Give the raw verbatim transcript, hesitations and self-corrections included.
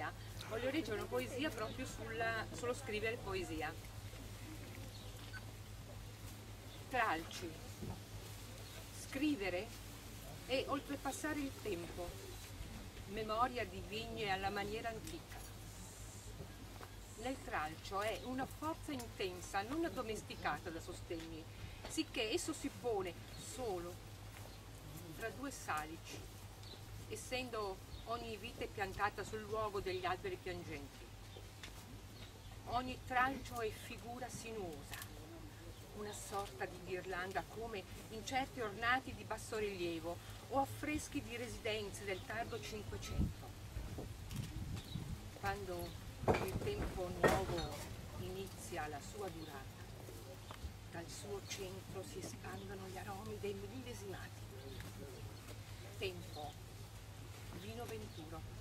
poesia, voglio leggere una poesia proprio sulla, sullo scrivere poesia. Tralci. Scrivere è oltrepassare il tempo, memoria di vigne alla maniera antica. Nel tralcio è una forza intensa, non addomesticata da sostegni, sicché esso si pone solo tra due salici, essendo ogni vite piantata sul luogo degli alberi piangenti. Ogni tralcio è figura sinuosa, una sorta di ghirlanda come in certi ornati di bassorilievo o affreschi di residenze del tardo Cinquecento. Quando il tempo nuovo inizia la sua durata, dal suo centro si espandono gli aromi dei millesimati. Tempo, vino venturo.